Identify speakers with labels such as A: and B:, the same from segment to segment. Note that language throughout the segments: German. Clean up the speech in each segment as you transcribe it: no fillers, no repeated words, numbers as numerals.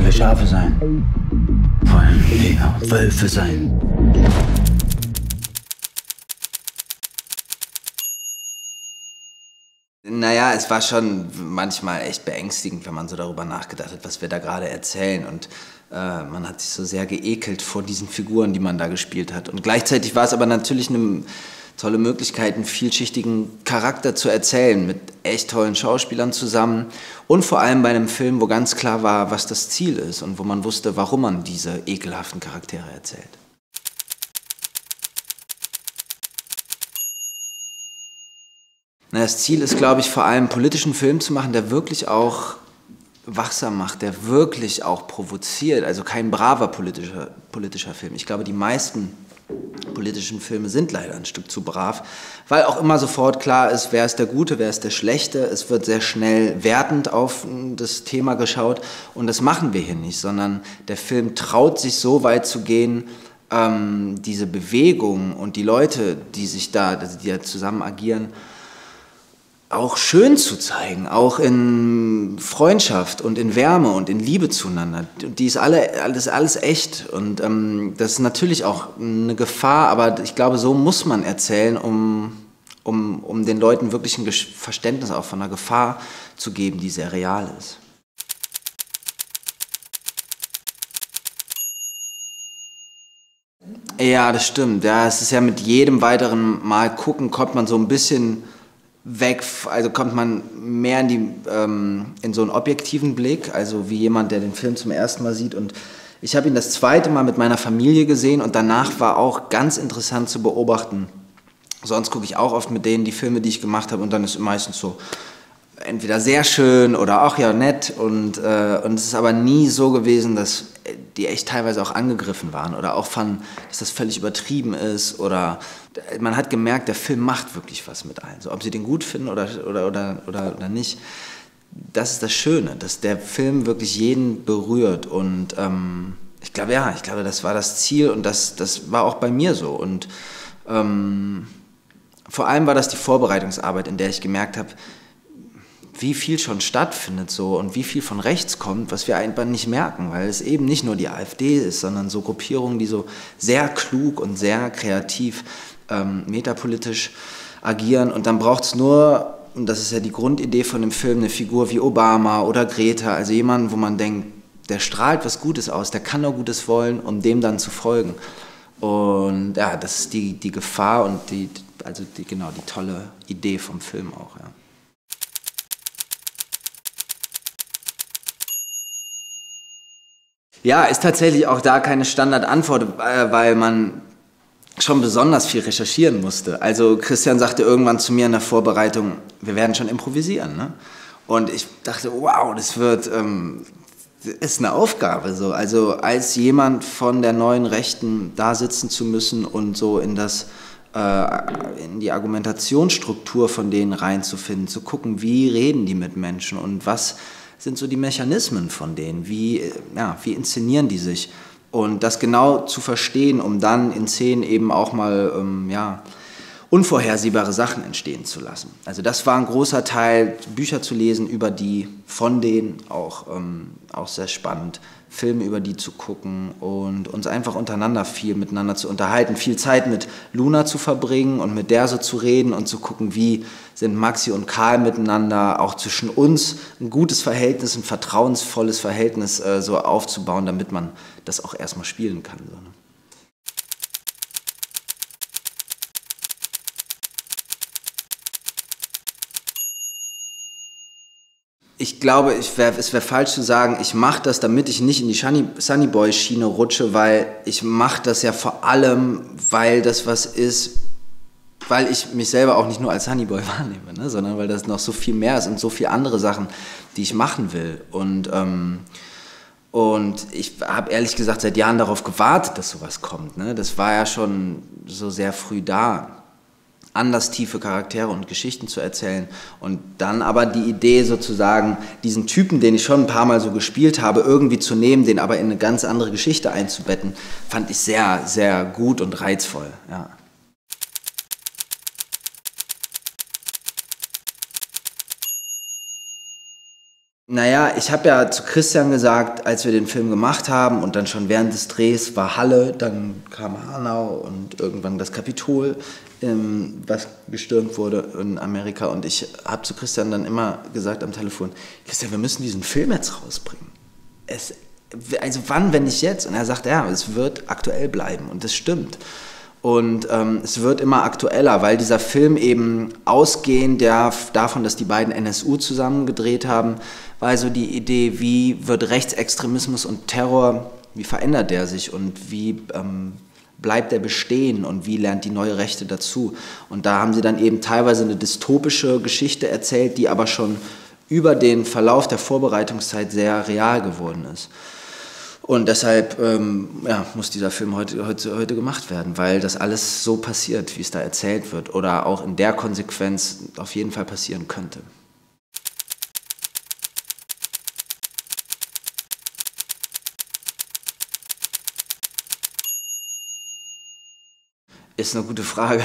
A: wir Schafe sein? Wollen wir Wölfe sein?
B: Naja, es war schon manchmal echt beängstigend, wenn man so darüber nachgedacht hat, was wir da gerade erzählen. Und man hat sich so sehr geekelt vor diesen Figuren, die man da gespielt hat. Und gleichzeitig war es aber natürlich eine tolle Möglichkeit, einen vielschichtigen Charakter zu erzählen, mit echt tollen Schauspielern zusammen. Und vor allem bei einem Film, wo ganz klar war, was das Ziel ist und wo man wusste, warum man diese ekelhaften Charaktere erzählt. Na, das Ziel ist, glaube ich, vor allem einen politischen Film zu machen, der wirklich auch wachsam macht, der wirklich auch provoziert. Also kein braver politischer Film. Ich glaube, die meisten politischen Filme sind leider ein Stück zu brav, weil auch immer sofort klar ist, wer ist der Gute, wer ist der Schlechte. Es wird sehr schnell wertend auf das Thema geschaut und das machen wir hier nicht, sondern der Film traut sich so weit zu gehen, diese Bewegung und die Leute, die da zusammen agieren, auch schön zu zeigen, auch in Freundschaft und in Wärme und in Liebe zueinander. Die ist alles echt und das ist natürlich auch eine Gefahr, aber ich glaube, so muss man erzählen, um den Leuten wirklich ein Verständnis auch von einer Gefahr zu geben, die sehr real ist. Ja, das stimmt. Ja, es ist ja mit jedem weiteren Mal gucken, kommt man so ein bisschen weg, also kommt man mehr in so einen objektiven Blick, also wie jemand, der den Film zum ersten Mal sieht. Und ich habe ihn das zweite Mal mit meiner Familie gesehen und danach war auch ganz interessant zu beobachten. Sonst gucke ich auch oft mit denen die Filme, die ich gemacht habe und dann ist es meistens so entweder sehr schön oder auch ja nett und es ist aber nie so gewesen, dass die echt teilweise auch angegriffen waren oder auch fanden, dass das völlig übertrieben ist oder man hat gemerkt, der Film macht wirklich was mit allen, so ob sie den gut finden oder nicht. Das ist das Schöne, dass der Film wirklich jeden berührt und ich glaube, das war das Ziel und das war auch bei mir so und vor allem war das die Vorbereitungsarbeit, in der ich gemerkt habe, wie viel schon stattfindet so und wie viel von rechts kommt, was wir einfach nicht merken, weil es eben nicht nur die AfD ist, sondern so Gruppierungen, die so sehr klug und sehr kreativ metapolitisch agieren und dann braucht es nur, und das ist ja die Grundidee von dem Film, eine Figur wie Obama oder Greta, also jemanden, wo man denkt, der strahlt was Gutes aus, der kann nur Gutes wollen, um dem dann zu folgen. Und ja, das ist die Gefahr und die tolle Idee vom Film auch, ja. Ja, ist tatsächlich auch da keine Standardantwort, weil man schon besonders viel recherchieren musste. Also Christian sagte irgendwann zu mir in der Vorbereitung, wir werden schon improvisieren, ne? Und ich dachte, wow, das ist eine Aufgabe. So. Also als jemand von der neuen Rechten da sitzen zu müssen und so in die Argumentationsstruktur von denen reinzufinden, zu gucken, wie reden die mit Menschen und was sind so die Mechanismen von denen, wie inszenieren die sich und das genau zu verstehen, um dann in Szenen eben auch mal unvorhersehbare Sachen entstehen zu lassen. Also das war ein großer Teil, Bücher zu lesen über die, von denen auch sehr spannend, Filme über die zu gucken und uns einfach untereinander viel miteinander zu unterhalten, viel Zeit mit Luna zu verbringen und mit der so zu reden und zu gucken, wie sind Maxi und Karl miteinander, auch zwischen uns ein gutes Verhältnis, ein vertrauensvolles Verhältnis so aufzubauen, damit man das auch erstmal spielen kann. So, ne? Ich glaube, es wäre falsch zu sagen, ich mache das, damit ich nicht in die Sunnyboy-Schiene rutsche, weil ich mache das ja vor allem, weil das was ist, weil ich mich selber auch nicht nur als Sunnyboy wahrnehme, ne, sondern weil das noch so viel mehr ist und so viele andere Sachen, die ich machen will. Und ich habe ehrlich gesagt seit Jahren darauf gewartet, dass sowas kommt. Ne? Das war ja schon so sehr früh da. Anders tiefe Charaktere und Geschichten zu erzählen und dann aber die Idee sozusagen, diesen Typen, den ich schon ein paar Mal so gespielt habe, irgendwie zu nehmen, den aber in eine ganz andere Geschichte einzubetten, fand ich sehr, sehr gut und reizvoll. Ja. Naja, ich habe ja zu Christian gesagt, als wir den Film gemacht haben und dann schon während des Drehs war Halle, dann kam Hanau und irgendwann das Kapitol, was gestürmt wurde in Amerika. Und ich habe zu Christian dann immer gesagt am Telefon, Christian, wir müssen diesen Film jetzt rausbringen. Also wann, wenn nicht jetzt? Und er sagt, ja, es wird aktuell bleiben und das stimmt. Und es wird immer aktueller, weil dieser Film eben ausgehend davon, dass die beiden NSU zusammen gedreht haben, war also die Idee, wie wird Rechtsextremismus und Terror, wie verändert der sich und wie bleibt er bestehen und wie lernt die neue Rechte dazu. Und da haben sie dann eben teilweise eine dystopische Geschichte erzählt, die aber schon über den Verlauf der Vorbereitungszeit sehr real geworden ist. Und deshalb muss dieser Film heute gemacht werden, weil das alles so passiert, wie es da erzählt wird oder auch in der Konsequenz auf jeden Fall passieren könnte. Ist eine gute Frage.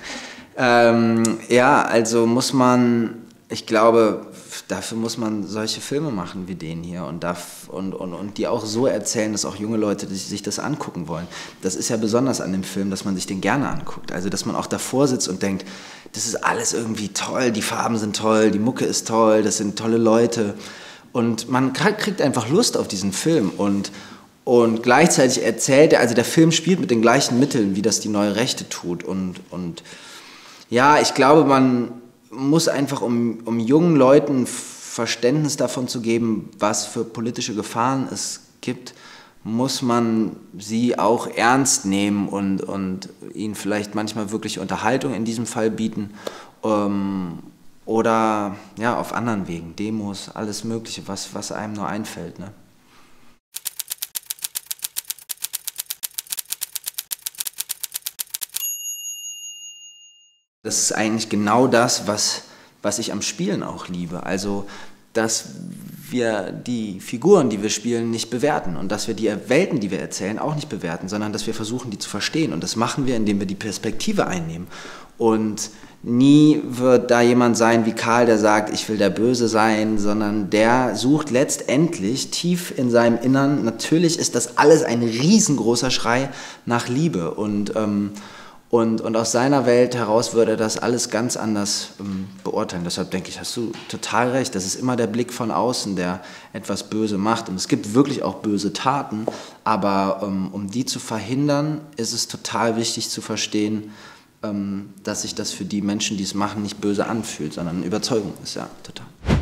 B: Also ich glaube, dafür muss man solche Filme machen wie den hier und die auch so erzählen, dass auch junge Leute sich das angucken wollen. Das ist ja besonders an dem Film, dass man sich den gerne anguckt. Also, dass man auch davor sitzt und denkt, das ist alles irgendwie toll, die Farben sind toll, die Mucke ist toll, das sind tolle Leute. Und man kriegt einfach Lust auf diesen Film und gleichzeitig erzählt er, also der Film spielt mit den gleichen Mitteln, wie das die neue Rechte tut. Und ja, ich glaube, man muss einfach, um jungen Leuten Verständnis davon zu geben, was für politische Gefahren es gibt, muss man sie auch ernst nehmen und ihnen vielleicht manchmal wirklich Unterhaltung in diesem Fall bieten oder ja, auf anderen Wegen, Demos, alles Mögliche, was einem nur einfällt, ne? Das ist eigentlich genau das, was ich am Spielen auch liebe. Also, dass wir die Figuren, die wir spielen, nicht bewerten und dass wir die Welten, die wir erzählen, auch nicht bewerten, sondern dass wir versuchen, die zu verstehen. Und das machen wir, indem wir die Perspektive einnehmen. Und nie wird da jemand sein wie Karl, der sagt, ich will der Böse sein, sondern der sucht letztendlich tief in seinem Innern. Natürlich ist das alles ein riesengroßer Schrei nach Liebe und aus seiner Welt heraus würde er das alles ganz anders beurteilen. Deshalb denke ich, hast du total recht. Das ist immer der Blick von außen, der etwas böse macht. Und es gibt wirklich auch böse Taten. Aber um die zu verhindern, ist es total wichtig zu verstehen, dass sich das für die Menschen, die es machen, nicht böse anfühlt, sondern eine Überzeugung ist. Ja, total.